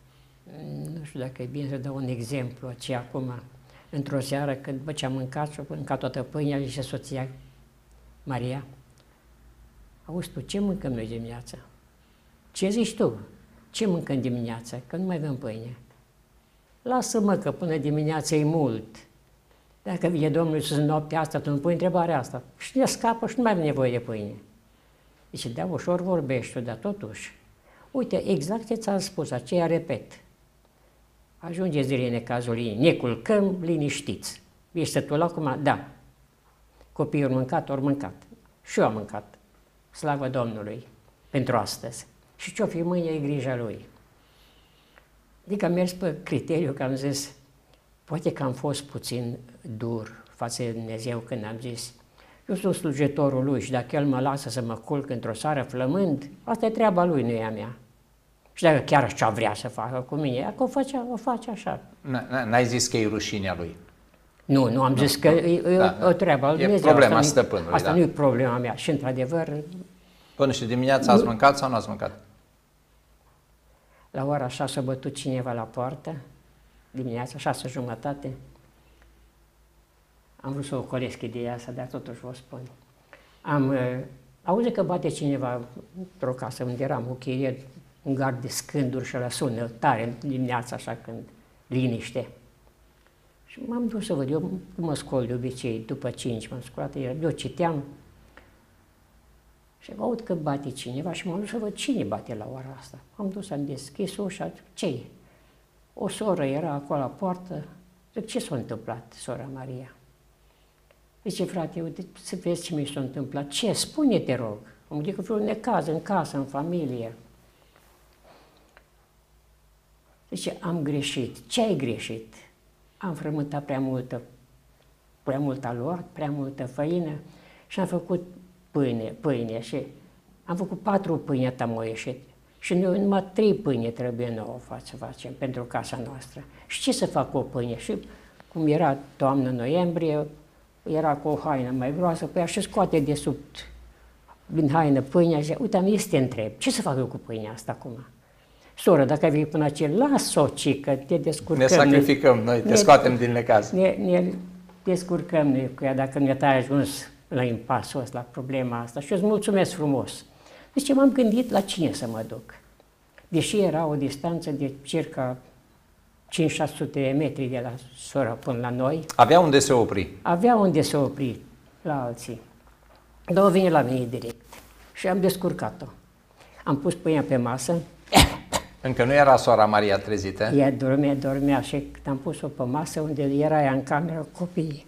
Nu știu dacă e bine să dau un exemplu, ci acum, într-o seară, când după ce am mâncat și-a mâncat toată pâinea, zice soția Maria, auzi tu, ce mâncăm noi dimineața? Ce zici tu? Ce mâncăm dimineața? Că nu mai avem pâine. Lasă-mă că până dimineața e mult. Dacă vine Domnul Iisus în noaptea asta, tu îmi pui întrebarea asta. Și ne scapă și nu mai avem nevoie de pâine. Deci, da, ușor vorbești tu, dar totuși. Uite, exact ce ți-am spus, aceea repet. Ajunge zilei necazul ei, ne culcăm liniștiți. Ești sătul acum? Da. Copiii au mâncat, au mâncat. Și eu am mâncat. Slavă Domnului pentru astăzi. Și ce-o fi mâine e grija Lui. Adică am mers pe criteriu că am zis, poate că am fost puțin dur față de Dumnezeu când am zis, eu sunt slujitorul Lui și dacă El mă lasă să mă culc într-o seară flămând, asta e treaba Lui, nu e a mea. Și dacă chiar așa vrea să facă cu mine, dacă o face, o face așa. N-ai zis că e rușinea Lui? Nu, nu am nu, zis că nu. e Da, o treabă al Dumnezeu. E problema asta stăpânului. Asta da. nu e problema mea și într-adevăr... Până și dimineața ați mâncat sau nu ați mâncat? La ora șase a bătut cineva la poartă, dimineața, șase jumătate. Am vrut să ocolesc ideea asta, dar totuși vă spun. Am uh, auzit că bate cineva într-o casă unde eram cu chirie, un gard de scânduri și ăla sună tare dimineața, așa când liniște. Și m-am dus să văd, eu mă scol de obicei, după cinci m-am sculat, eu citeam și aud că bate cineva și m-am dus să văd cine bate la ora asta. Am dus, am deschis ușa, ce O soră era acolo la poartă, zic, ce s-a întâmplat, sora Maria? Zice, frate, uite, să vezi ce mi s-a întâmplat. Ce? Spune, te rog. Am gândit că vreun necaz în casă, în familie. Zice, am greșit. Ce ai greșit? Am frământat prea multă, prea mult aluat, prea multă făină și am făcut pâine, pâine și am făcut patru pâine tam-o ieșit. Și noi numai trei pâine trebuie nouă să facem pentru casa noastră. Și ce să fac cu o pâine? Și cum era toamnă, noiembrie, era cu o haină mai groasă, păi așa scoate de sub din haină pâinea și uite, am zis, te întreb, ce să fac eu cu pâinea asta acum? Soră, dacă vii până aici, las-o, cică, te descurcăm. Ne sacrificăm noi, te ne, scoatem din necaz. Ne, ne descurcăm noi cu ea, dacă ne-a ajuns la impasul ăsta, la problema asta. Și eu îți mulțumesc frumos. Deci m-am gândit la cine să mă duc. Deși era o distanță de circa cinci șase sute de metri de la sora până la noi. Avea unde se opri? Avea unde se opri la alții. Dar o vine la mine direct și am descurcat-o. Am pus pâinea pe masă. Încă nu era sora Maria trezită? Ea dormea, dormea și când am pus-o pe masă unde era ea în cameră cu copiii.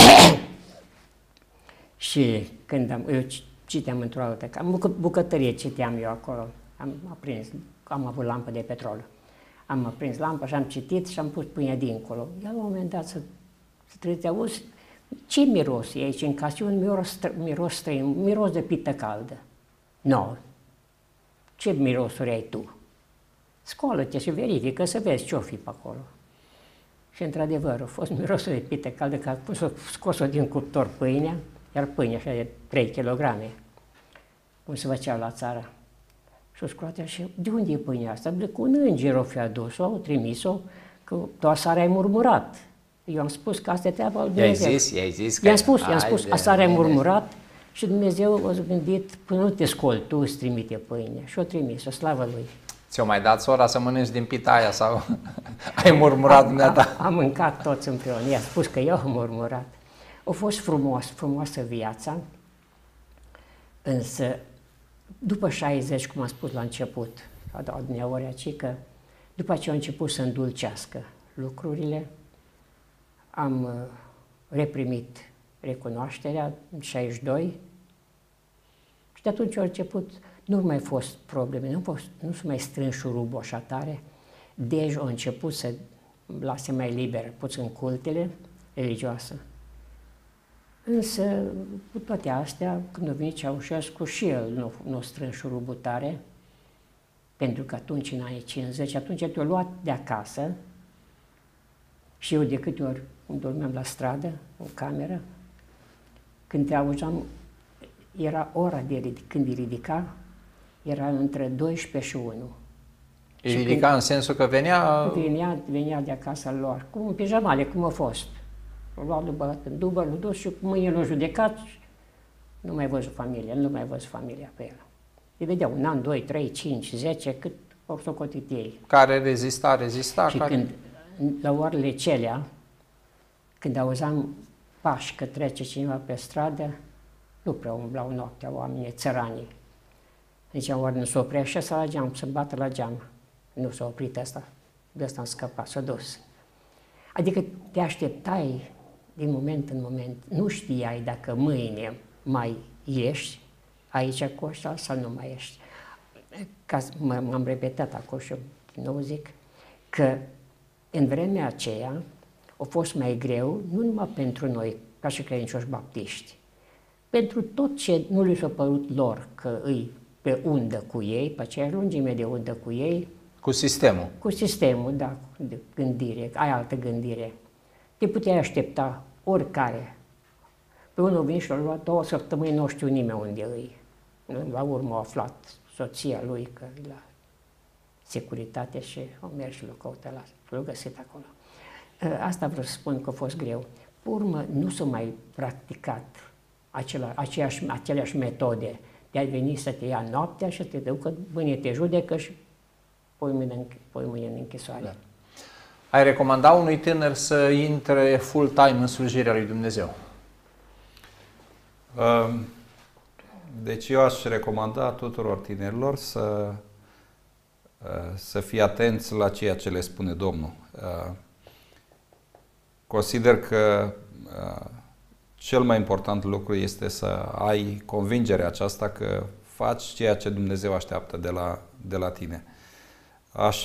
Și când am, eu citeam într-o altă cameră, bucătărie citeam eu acolo. Am aprins, am avut lampă de petrol. Am aprins lampa și am citit și am pus pâinea dincolo. Iar la un moment dat să, să trezi, auzi, ce miros e aici în casă? Un miros, stră, miros străin, miros de pită caldă. Nu. No. Ce mirosuri ai tu? Scoală-te și verifică să vezi ce-o fi pe acolo. Și într-adevăr, a fost mirosul de pită caldă, că a pus-o, scos-o din cuptor pâinea, iar pâinea așa de trei kilograme, cum se făcea la țară. Și o scoate și de unde e pâinea asta? De cu un înger o fi adus-o, au trimis-o, că tu aseară ai murmurat. Eu am spus că asta e treaba lui Dumnezeu. I-ai zis, i-ai zis că... I-am spus, i-am spus, de aseară ai mine. murmurat și Dumnezeu a gândit, până nu te scoli, tu îți trimite pâine. Și o trimis, o slavă Lui. Ți-o mai dat sora să mănânci din pita aia sau ai murmurat dumneata? Am, am mâncat toți împreună. I-a spus că eu am murmurat. A fost frumos, frumoasă viața, însă după șaizeci, cum am spus la început, adneaori aici, că după ce au început să îndulcească lucrurile, am uh, reprimit recunoașterea în șaizeci și doi și de atunci au început, nu mai fost probleme, nu, fost, nu s-a mai strâns șurubul așa tare, deci au început să lase mai liber puțin cultele religioase. Însă, cu toate astea, când a venit Ceaușescu și el nu, nu a strâns șurubul tare, pentru că atunci, în anii cincizeci, atunci te-a luat de acasă și eu de câte ori dormeam la stradă, în cameră, când te auzeam, era ora de ridic, când îi ridica, era între doisprezece și unu. Îi ridica când, în sensul că venea... Venea, venea de acasă lor, cum în pijamale, cum a fost. L-a luat după în dubă, l-a dus și mâine l-a judecat, nu mai văzut familia, nu mai văzut familia pe el. Îi vedeau un an, doi, trei, cinci, zece, cât au socotit ei. Care rezista, rezista. Și care... când, la orele celea, când auzeam pași că trece cineva pe stradă, nu prea umblau noaptea oamenii, țăranii. Deci ori nu s-o oprea și la geam, să bată la geam. Nu s-a oprit ăsta, de ăsta am scăpat, s-a dus. Adică te așteptai din moment în moment, nu știai dacă mâine mai ești aici cu ăștia sau nu mai ești. Ca m-am repetat acolo și eu nu zic că în vremea aceea a fost mai greu, nu numai pentru noi, ca și credincioși baptiști, pentru tot ce nu li s-a părut lor că îi pe undă cu ei, pe aceeași lungime de undă cu ei. Cu sistemul. Cu sistemul, da, de gândire, ai altă gândire. Te puteai aștepta oricare. Pe unul vine și l-a luat două săptămâni, nu știu nimeni unde îi. La urmă a aflat soția lui că la securitate și au mers și l-a căutat, l-a găsit acolo. Asta vreau să spun că a fost greu. Pe urmă, nu s-a mai practicat acela, aceeași, aceleași metode de a veni să te ia noaptea și să te ducă, mâine te judecă și poi mâine, poi mâine în închisoare. Da. Ai recomanda unui tânăr să intre full-time în slujirea lui Dumnezeu? Deci eu aș recomanda tuturor tinerilor să, să fie atenți la ceea ce le spune Domnul. Consider că cel mai important lucru este să ai convingerea aceasta că faci ceea ce Dumnezeu așteaptă de la, de la tine. Aș,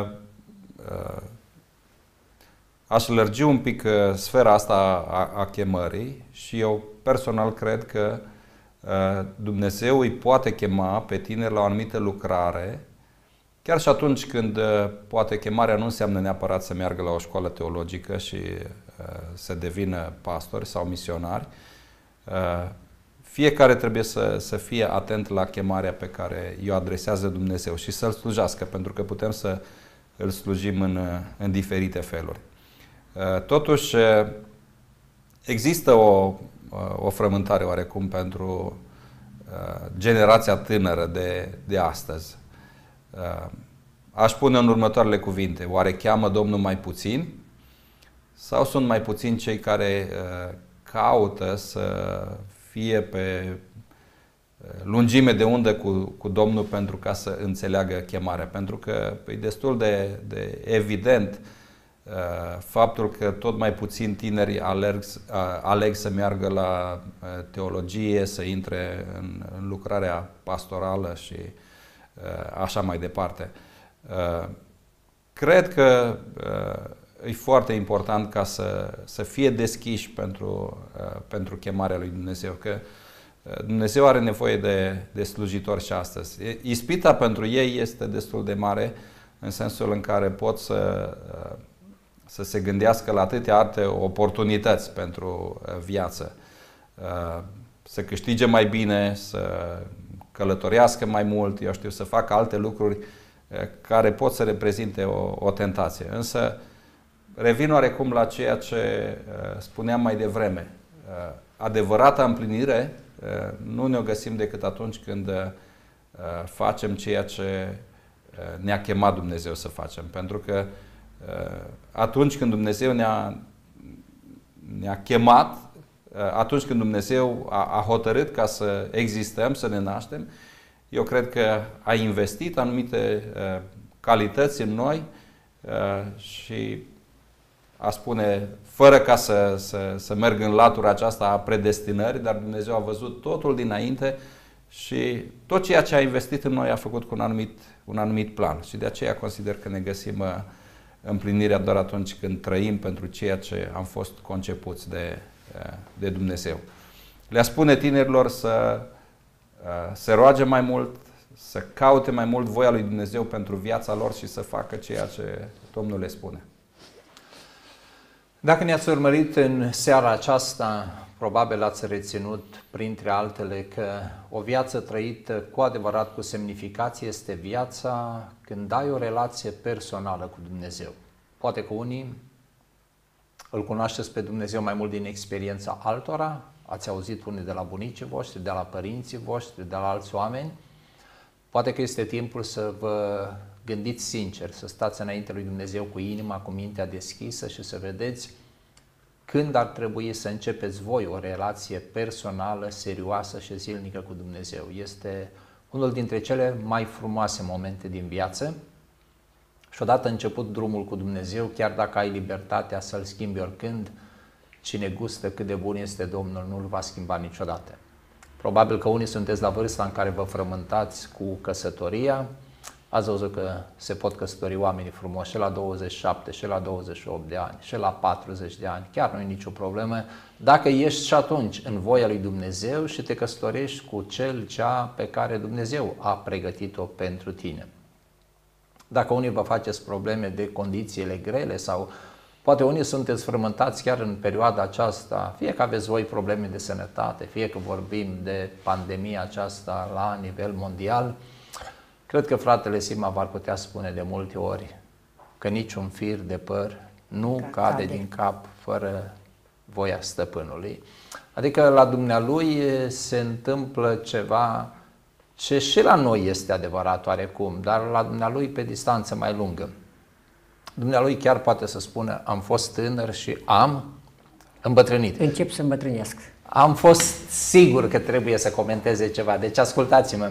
aș lărgi un pic sfera asta a, a chemării și eu personal cred că Dumnezeu îi poate chema pe tineri la o anumită lucrare, chiar și atunci când poate chemarea nu înseamnă neapărat să meargă la o școală teologică și să devină pastori sau misionari. Fiecare trebuie să, să fie atent la chemarea pe care i-o adresează Dumnezeu și să-L slujească, pentru că putem să îl slujim în, în diferite feluri. Totuși, există o, o frământare oarecum pentru generația tânără de, de astăzi. Aș pune în următoarele cuvinte: oare cheamă Domnul mai puțin? Sau sunt mai puțini cei care caută să fie pe lungime de undă cu, cu Domnul pentru ca să înțeleagă chemarea? Pentru că e destul de, de evident faptul că tot mai puțini tineri alerg, aleg să meargă la teologie, să intre în, în lucrarea pastorală și așa mai departe. Cred că e foarte important ca să, să fie deschiși pentru, pentru chemarea lui Dumnezeu, că Dumnezeu are nevoie de, de slujitori și astăzi. Ispita pentru ei este destul de mare, în sensul în care pot să, să se gândească la atâtea alte oportunități pentru viață. Să câștige mai bine, să călătorească mai mult, eu știu, să facă alte lucruri care pot să reprezinte o, o tentație. Însă revin oarecum la ceea ce spuneam mai devreme. Adevărata împlinire nu ne-o găsim decât atunci când facem ceea ce ne-a chemat Dumnezeu să facem. Pentru că atunci când Dumnezeu ne-a, ne-a chemat, atunci când Dumnezeu a, a hotărât ca să existăm, să ne naștem, eu cred că a investit anumite uh, calități în noi uh, și a spune, fără ca să, să, să merg în latura aceasta a predestinării, dar Dumnezeu a văzut totul dinainte și tot ceea ce a investit în noi a făcut cu un anumit, un anumit plan. Și de aceea consider că ne găsim uh, împlinirea doar atunci când trăim pentru ceea ce am fost concepuți de, uh, de Dumnezeu. Le-a spune tinerilor să se roage mai mult, să caute mai mult voia lui Dumnezeu pentru viața lor și să facă ceea ce Domnul le spune. Dacă ne-ați urmărit în seara aceasta, probabil ați reținut, printre altele, că o viață trăită cu adevărat cu semnificație este viața când ai o relație personală cu Dumnezeu. Poate că unii îl cunoașteți pe Dumnezeu mai mult din experiența altora, ați auzit unii de la bunicii voștri, de la părinții voștri, de la alți oameni. Poate că este timpul să vă gândiți sincer, să stați înainte lui Dumnezeu cu inima, cu mintea deschisă și să vedeți când ar trebui să începeți voi o relație personală, serioasă și zilnică cu Dumnezeu. Este unul dintre cele mai frumoase momente din viață și odată început drumul cu Dumnezeu, chiar dacă ai libertatea să-L schimbi oricând, cine gustă cât de bun este Domnul nu-L va schimba niciodată. Probabil că unii sunteți la vârsta în care vă frământați cu căsătoria. Ați văzut că se pot căsători oamenii frumoși și la douăzeci și șapte, și la douăzeci și opt de ani, și la patruzeci de ani. Chiar nu e nicio problemă dacă ești și atunci în voia lui Dumnezeu și te căsătorești cu cel, cea pe care Dumnezeu a pregătit-o pentru tine. Dacă unii vă faceți probleme de condițiile grele sau poate unii sunteți frământați chiar în perioada aceasta, fie că aveți voi probleme de sănătate, fie că vorbim de pandemia aceasta la nivel mondial, cred că fratele Sima v-ar putea spune de multe ori că niciun fir de păr nu Ca cade, cade din cap fără voia stăpânului. Adică la dumnealui se întâmplă ceva ce și la noi este adevărat oarecum, dar la dumnealui pe distanță mai lungă. Dumnealui chiar poate să spună, am fost tânăr și am îmbătrânit. Încep să îmbătrânesc. Am fost sigur că trebuie să comenteze ceva, deci ascultați-mă.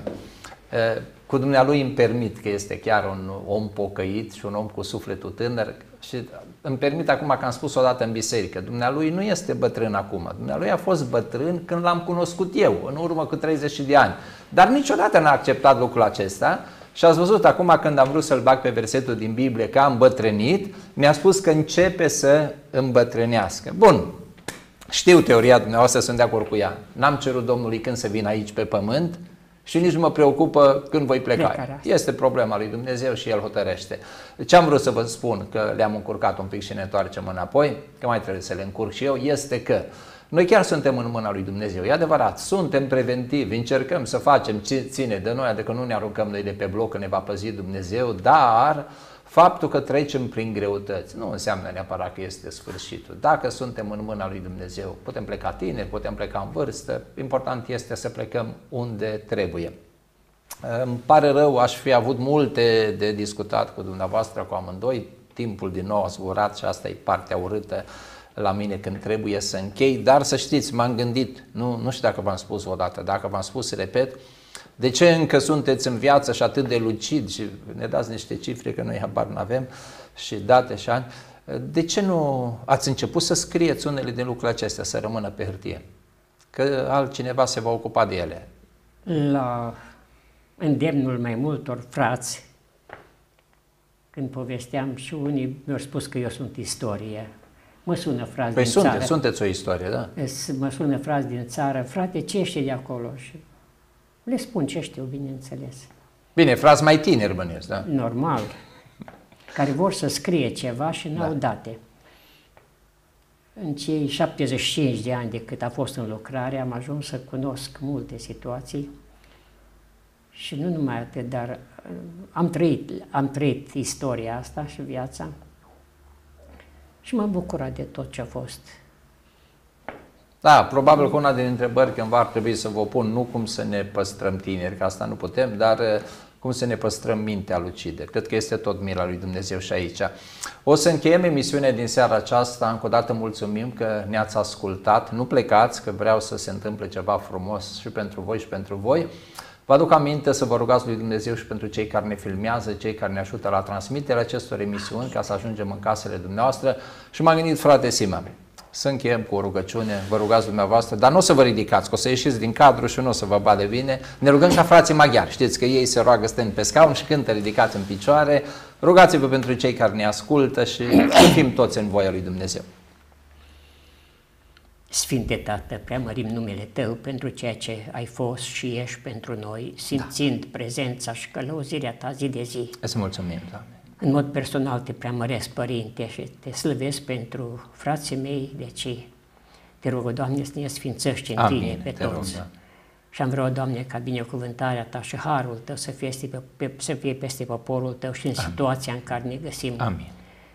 Cu dumnealui îmi permit că este chiar un om pocăit și un om cu sufletul tânăr și îmi permit acum că am spus odată în biserică, dumnealui nu este bătrân acum, dumnealui a fost bătrân când l-am cunoscut eu, în urmă cu treizeci de ani, dar niciodată n-a acceptat lucrul acesta. Și ați văzut acum când am vrut să-l bag pe versetul din Biblie că am îmbătrânit, mi-a spus că începe să îmbătrânească. Bun, știu teoria dumneavoastră, sunt de acord cu ea. N-am cerut Domnului când să vin aici pe pământ și nici nu mă preocupă când voi pleca. Plecarea. Este problema lui Dumnezeu și El hotărăște. Ce am vrut să vă spun, că le-am încurcat un pic și ne întoarcem înapoi, că mai trebuie să le încurc și eu, este că noi chiar suntem în mâna lui Dumnezeu, e adevărat, suntem preventivi, încercăm să facem ce ține de noi, adică nu ne aruncăm noi de pe bloc că ne va păzi Dumnezeu, dar faptul că trecem prin greutăți nu înseamnă neapărat că este sfârșitul. Dacă suntem în mâna lui Dumnezeu, putem pleca tineri, putem pleca în vârstă, important este să plecăm unde trebuie. Îmi pare rău, aș fi avut multe de discutat cu dumneavoastră, cu amândoi, timpul din nou a zburat și asta e partea urâtă la mine când trebuie să închei, dar să știți, m-am gândit, nu, nu știu dacă v-am spus odată, dacă v-am spus, repet, de ce încă sunteți în viață și atât de lucid și ne dați niște cifre că noi habar n-avem și date și ani, de ce nu ați început să scrieți unele din lucrurile acestea, să rămână pe hârtie? Că altcineva se va ocupa de ele. La îndemnul mai multor frați, când povesteam și unii mi-au spus că eu sunt istorie, mă sună frați păi din sunte, țară. sunteți o istorie, da? Mă sună frați din țară, frate, ce ești de acolo? Și le spun ce știu, bineînțeles. Bine, frați mai tineri bănesc, da? Normal. Care vor să scrie ceva și n-au da. date. În cei șaptezeci și cinci de ani de cât a fost în lucrare, am ajuns să cunosc multe situații și nu numai atât, dar am trăit, am trăit istoria asta și viața și m-am bucurat de tot ce a fost. Da, probabil că una din întrebări cândva ar trebui să vă pun, nu cum să ne păstrăm tineri, că asta nu putem, dar cum să ne păstrăm mintea lucidă. Cred că este tot mila lui Dumnezeu și aici. O să încheiem emisiunea din seara aceasta. Încă o dată mulțumim că ne-ați ascultat. Nu plecați, că vreau să se întâmple ceva frumos și pentru voi și pentru voi. Vă aduc aminte să vă rugați lui Dumnezeu și pentru cei care ne filmează, cei care ne ajută la transmiterea acestor emisiuni, ca să ajungem în casele dumneavoastră. Și m-am gândit, frate Sima, să încheiem cu o rugăciune, vă rugați dumneavoastră, dar nu o să vă ridicați, că o să ieșiți din cadru și nu o să vă bade bine. Ne rugăm ca frații maghiari, știți că ei se roagă stând pe scaun și cântă ridicați în picioare. Rugați-vă pentru cei care ne ascultă și să fim toți în voia lui Dumnezeu. Sfinte Tată, preamărim numele Tău pentru ceea ce ai fost și ești pentru noi, simțind da. prezența și călăuzirea Ta zi de zi. Îți mulțumim, Doamne. În mod personal te preamăresc, Părinte, și te slăvesc pentru frații mei, deci te rog, Doamne, să ne sfințești în Amin, Tine pe te toți. rog, da. Și am vreau, Doamne, ca binecuvântarea Ta și harul Tău să fie, pe, pe, să fie peste poporul Tău și în Amin. situația în care ne găsim. Amin.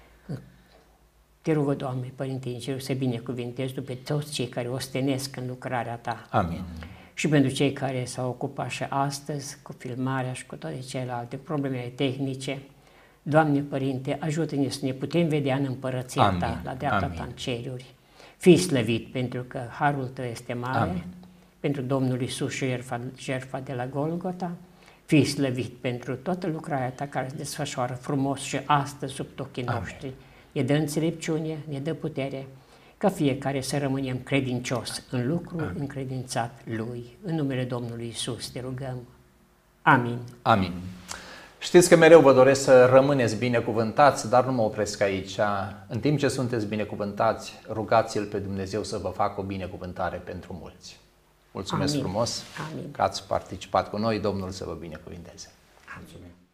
Te rog, Doamne, Părinte din Cer, să binecuvintezi pe toți cei care ostenesc în lucrarea Ta. Amin. Și pentru cei care s-au ocupat și astăzi cu filmarea și cu toate celelalte probleme tehnice, Doamne, Părinte, ajută-ne să ne putem vedea în împărăția Amin. Ta, la dreapta Amin. Ta în ceruri. Fii slăvit, pentru că harul Tău este mare, Amin. pentru Domnul Iisus și jertfa, jertfa de la Golgota. Fii slăvit pentru toată lucrarea Ta care se desfășoară frumos și astăzi sub ochii Amin. noștri. Ne dă înțelepciune, ne dă putere, ca fiecare să rămânem credincios în lucru Amin. încredințat Lui. În numele Domnului Iisus te rugăm. Amin. Amin. Știți că mereu vă doresc să rămâneți binecuvântați, dar nu mă opresc aici. În timp ce sunteți binecuvântați, rugați-L pe Dumnezeu să vă facă o binecuvântare pentru mulți. Mulțumesc Amin. frumos Amin. că ați participat cu noi. Domnul să vă binecuvinteze. Amin.